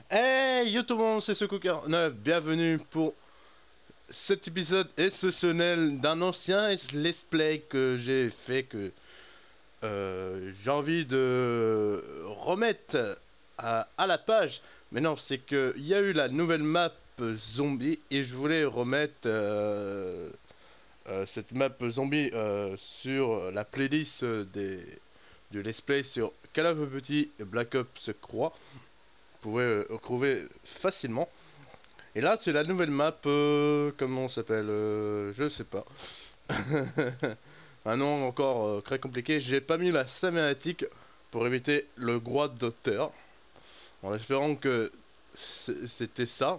Hey yo tout le monde, c'est ce Cooker 9, bienvenue pour cet épisode exceptionnel d'un ancien let's play que j'ai fait, que j'ai envie de remettre à la page. Mais non, c'est que il y a eu la nouvelle map zombie et je voulais remettre cette map zombie sur la playlist du let's play sur Call of Duty Black Ops Croix. Vous pouvez retrouver facilement. Et là, c'est la nouvelle map. Comment on s'appelle je sais pas. Un nom encore très compliqué. J'ai pas mis la cinématique pour éviter le droit d'auteur. En espérant que c'était ça.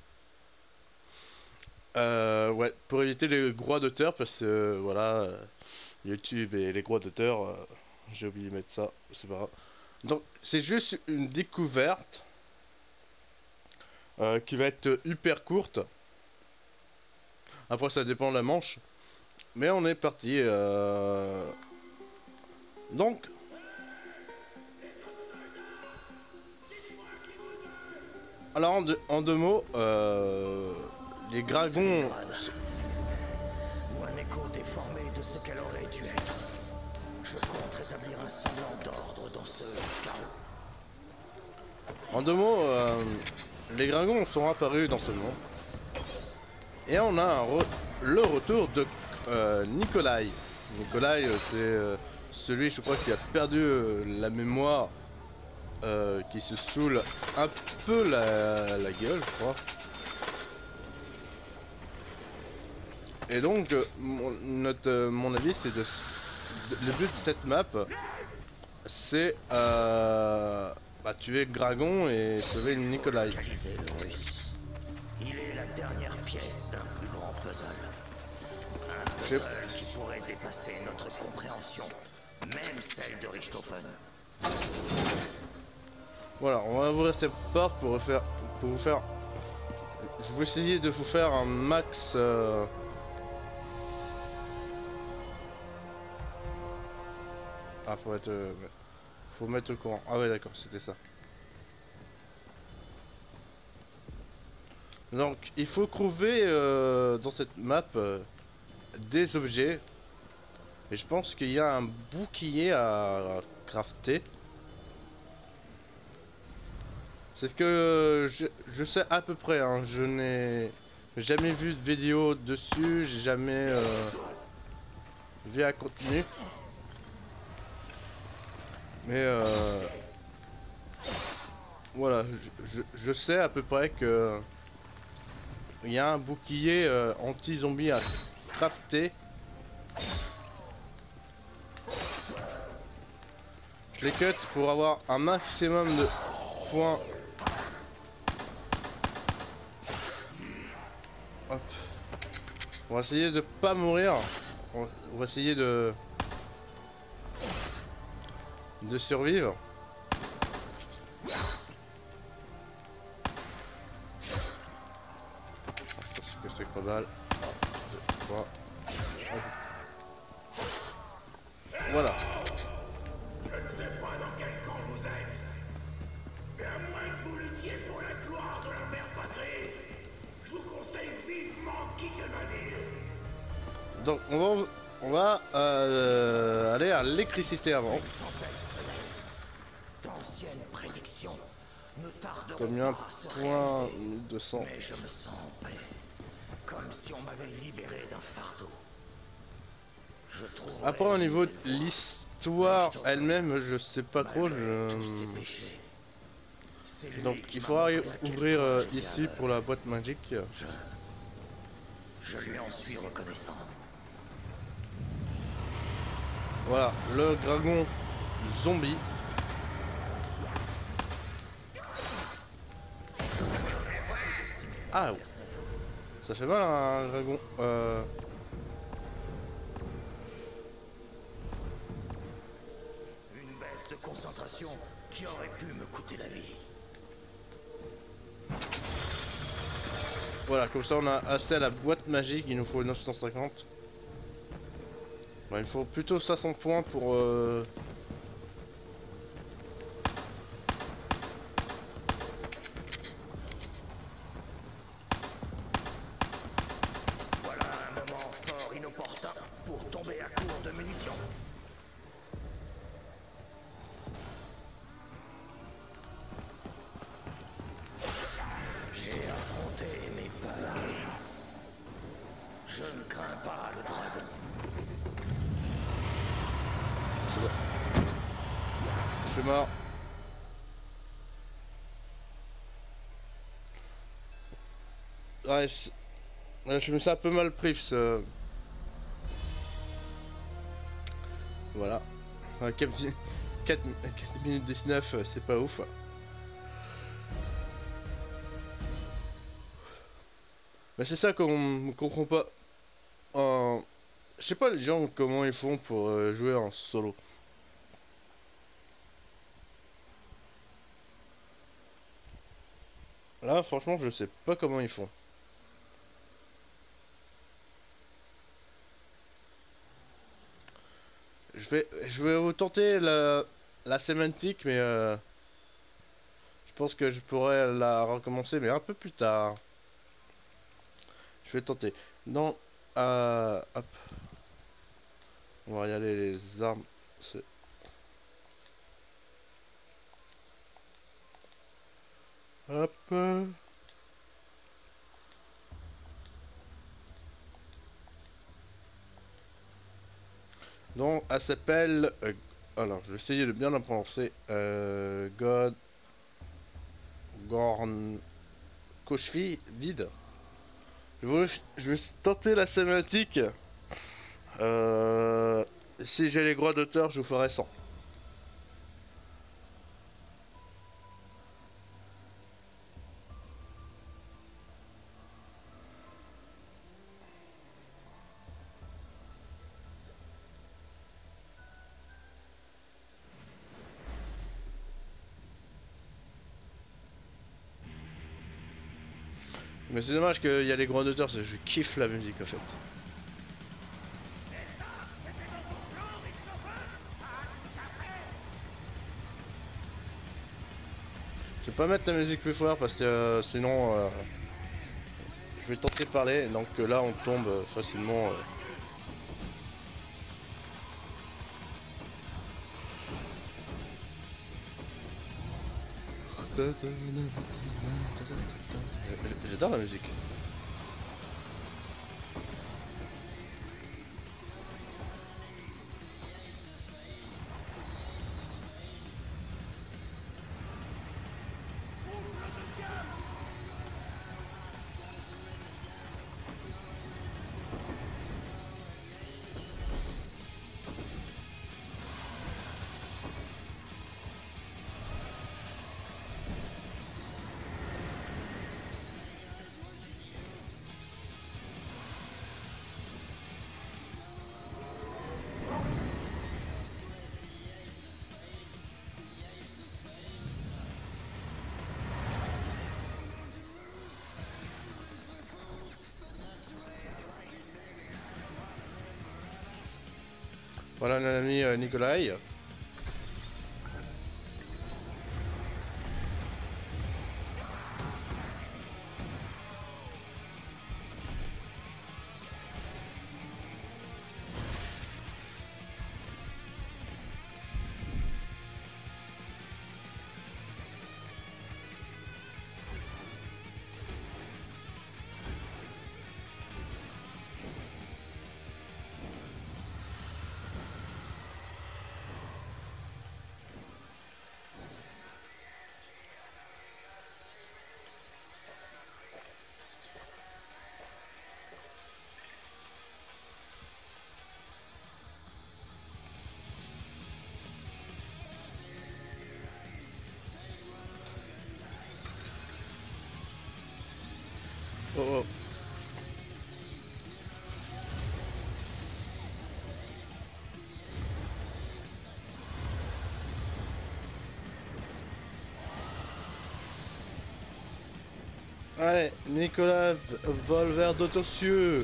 Ouais, pour éviter les droits d'auteur, parce que voilà, YouTube et les droits d'auteur, j'ai oublié de mettre ça, c'est pas grave. Donc, c'est juste une découverte. Qui va être hyper courte. Après ça dépend de la manche. Mais on est parti. Donc. Alors en deux mots, les dragons. Ou un écho déformé de ce qu'elle aurait dû être. Je compte rétablir un semblant d'ordre dans ce chaos. En deux mots, les dragons sont apparus dans ce monde. Et on a le retour de Nikolai. Nikolai, c'est celui, je crois, qui a perdu la mémoire, qui se saoule un peu la gueule, je crois. Et donc, mon avis, c'est le but de cette map, c'est tuer Dragon et sauver Nikolai. Le russe. Il est la dernière pièce d'un plus grand puzzle. Un puzzle qui pourrait dépasser notre compréhension, même celle de Richthofen. Voilà, on va ouvrir cette porte pour vous faire. Je vais essayer de vous faire un max. Ah, faut mettre au courant. Ah ouais, d'accord, c'était ça. Donc, il faut trouver dans cette map des objets. Et je pense qu'il y a un bouclier à crafter. C'est ce que je sais à peu près. Hein. Je n'ai jamais vu de vidéo dessus. J'ai jamais vu un contenu. Mais voilà, je sais à peu près que il y a un bouclier anti-zombie à crafter. Je les cut pour avoir un maximum de points. Hop. On va essayer de pas mourir. On va essayer de survivre. Je pense que c'est pas mal. 1, 2, 3. Voilà. Je ne sais pas dans quel camp vous êtes. Mais à moins que vous luttiez pour la gloire de la mère patrie, je vous conseille vivement de quitter ma ville. Donc on va aller à l'électricité avant. D'anciennes prédictions ne tarderont Combien pas à se point réaliser. 200. Mais je me sens en paix, comme si on m'avait libéré d'un fardeau. Je trouve. Après au niveau de l'histoire elle-même, je sais pas trop. Donc il faudra ouvrir ici pour la boîte magique. Je lui en suis reconnaissant. Voilà, le dragon zombie. Ah, ça fait mal un dragon. Une baisse de concentration qui aurait pu me coûter la vie. Voilà, comme ça on a assez à la boîte magique. Il nous faut 950. Bon, il faut plutôt 500 points pour Je ne crains pas le dragon. Je suis mort. Ouais, je me suis un peu mal pris ce... Voilà. 4 minutes 19, c'est pas ouf. Mais c'est ça qu'on comprend pas. Je sais pas les gens comment ils font pour jouer en solo. Là, franchement, je sais pas comment ils font. Je vais vous tenter la sémantique, mais je pense que je pourrais la recommencer, mais un peu plus tard. Je vais tenter. Non, hop. On va y aller les armes. Hop. Donc, elle s'appelle... alors, je vais essayer de bien la prononcer. Gorn... Koshvi vide. Je vais tenter la sémantique. Si j'ai les droits d'auteur, je vous ferai 100. Mais c'est dommage qu'il y a les droits d'auteur, parce que je kiffe la musique en fait. Je vais pas mettre la musique plus fort parce que sinon je vais tenter de parler, donc là on tombe facilement. J'adore la musique. Voilà notre ami Nikolai. Oh oh. Allez, Nicolas vole vers d'autres cieux.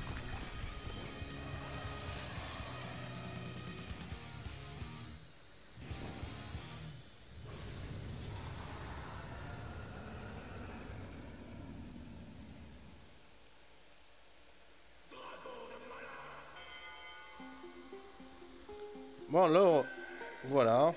Bon alors, voilà.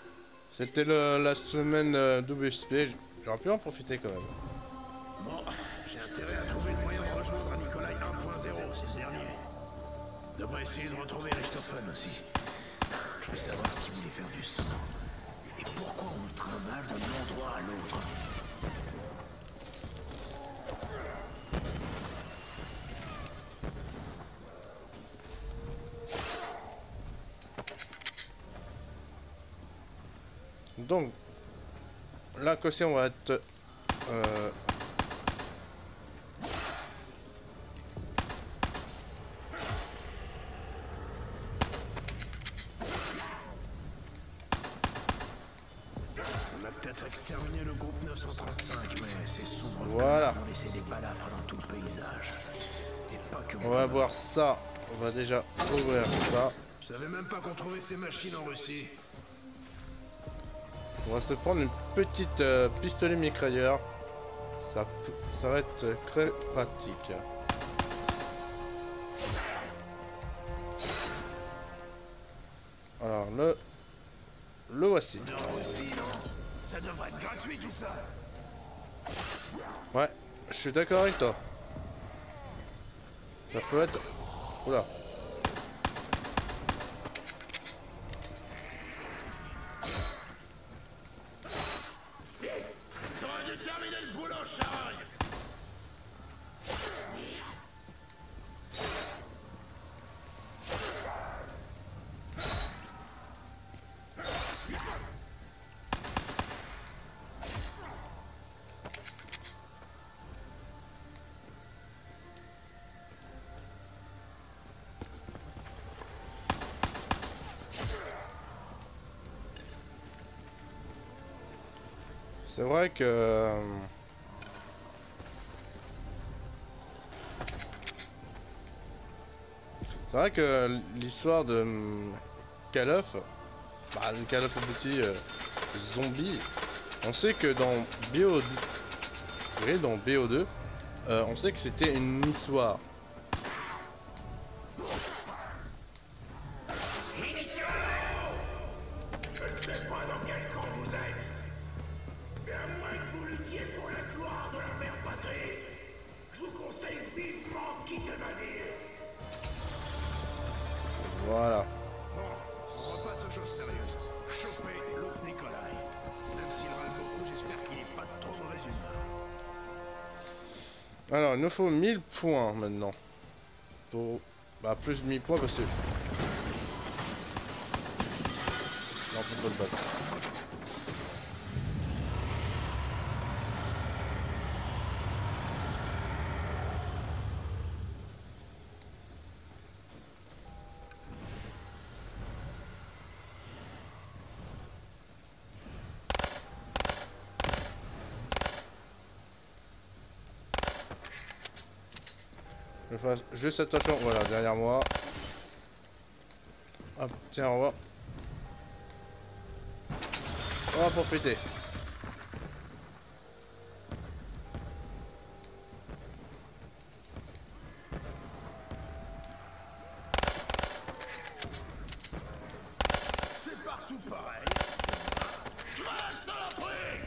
C'était la semaine WSP, j'aurais pu en profiter quand même. Bon, devrait essayer de retrouver Richthofen aussi. Je veux savoir ce qu'il voulait faire du sang. Et pourquoi on le trimballe d'un endroit à l'autre. Donc, là, côté, on va être... On a peut-être exterminé le groupe 935, mais c'est sombre. Voilà. On a laissé des balafres dans tout le paysage. Et pas que On va voir ça. On va déjà ouvrir ça. Je savais même pas qu'on trouvait ces machines en Russie. On va se prendre une petite pistolet mitrailleur. Ça va être très pratique. Alors le voici. En Russie, non? Ça devrait être gratuit tout ça. Ouais, je suis d'accord avec toi. Ça peut être... Oula. T'aurais dû terminer le boulot, charogne. C'est vrai que... C'est vrai que l'histoire de Call of, bah, le Call of Duty zombie, on sait que dans BO2, on sait que c'était une histoire. Je ne sais pas dans quel camp vous êtes. Mais à moins que vous luttiez pour la gloire de la mère patrie, je vous conseille vivement de quitter ma ville. Voilà. On repasse aux choses sérieuses. Choper l'autre Nikolai. Même s'il râle beaucoup, j'espère qu'il n'est pas de trop mauvaise humeur. Alors, il nous faut 1000 points maintenant. Pour... Bah, plus de 1000 points parce que... Non, on peut pas le battre. Je fasse juste attention, voilà, derrière moi. Hop, tiens, on va profiter. C'est partout pareil. Crève, saloperie!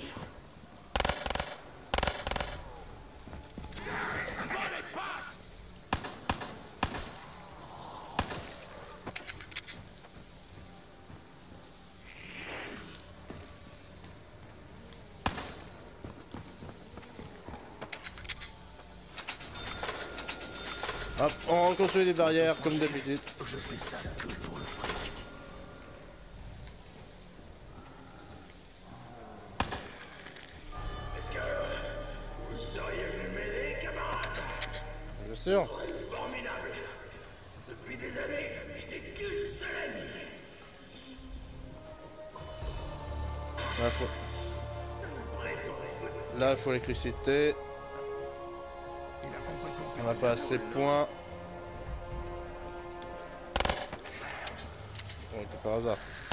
Pas les pattes! Hop, on reconstruit les barrières comme d'habitude. Je fais ça que pour le fric. Est-ce que vous seriez venu m'aider, camarade? Bien sûr. Formidable. Depuis des années, je n'ai qu'une seule amie. Là, il faut l'électricité. On n'a pas assez de points. Bon, c'est par hasard.